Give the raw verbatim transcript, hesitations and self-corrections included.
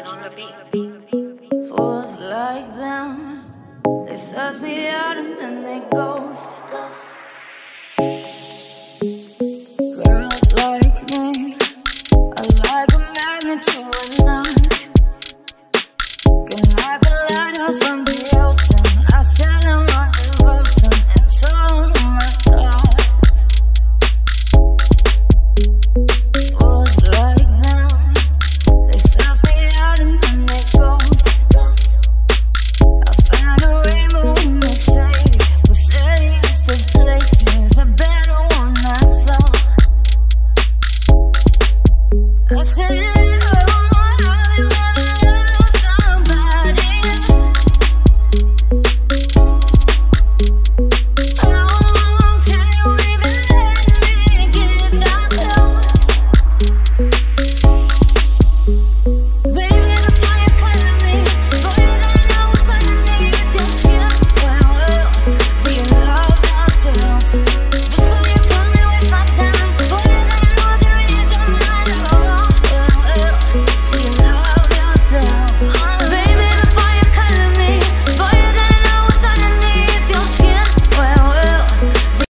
Savage on the beat. Fools like them, they suss me out and then they go